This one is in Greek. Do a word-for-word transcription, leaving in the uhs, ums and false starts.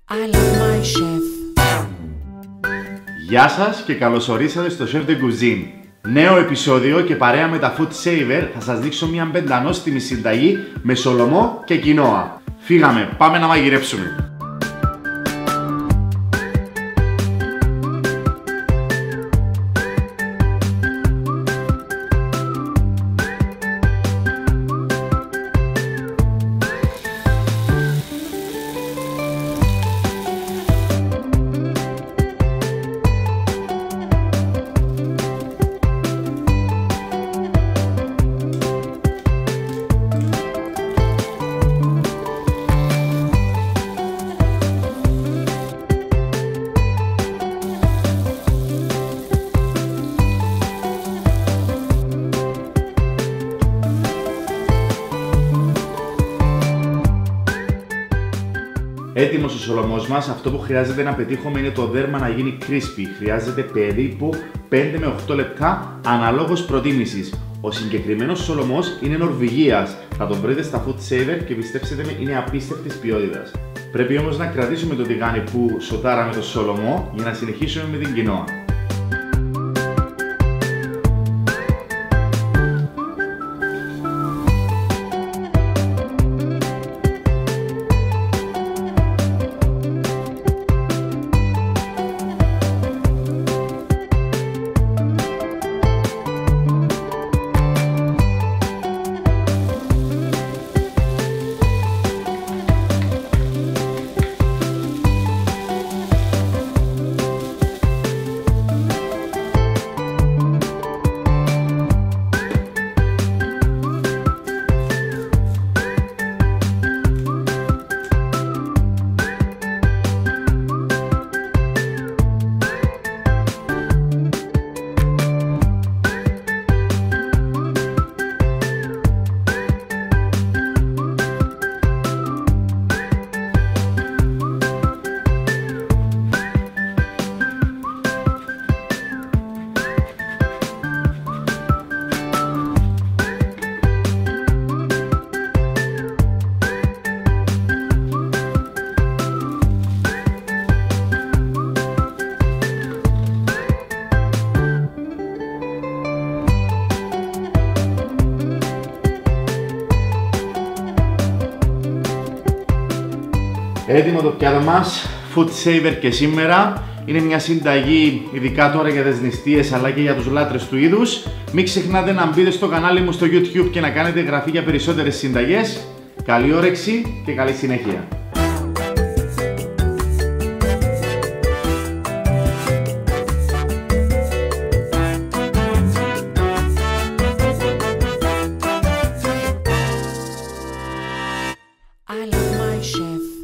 I love my chef. Γεια σας και καλώς ορίσατε στο Chef de Cuisine. Νέο επεισόδιο και παρέα με τα Food Saver θα σας δείξω μια πεντανόστιμη συνταγή με σολομό και κοινόα. Φύγαμε, πάμε να μαγειρέψουμε. Έτοιμος ο σολομός μας, αυτό που χρειάζεται να πετύχουμε είναι το δέρμα να γίνει crispy. Χρειάζεται περίπου πέντε με οκτώ λεπτά αναλόγως προτίμησης. Ο συγκεκριμένος σολομός είναι Νορβηγίας. Θα τον βρείτε στα Food Saver και πιστέψτε με, είναι απίστευτης ποιότητας. Πρέπει όμως να κρατήσουμε το τηγάνι που σοτάραμε το σολομό για να συνεχίσουμε με την κοινόα. Έτοιμο το πιάτο μας, Food Saver και σήμερα. Είναι μια συνταγή ειδικά τώρα για τις νηστείες αλλά και για τους λάτρες του είδους. Μην ξεχνάτε να μπείτε στο κανάλι μου στο YouTube και να κάνετε εγγραφή για περισσότερες συνταγές. Καλή όρεξη και καλή συνέχεια. I love my chef.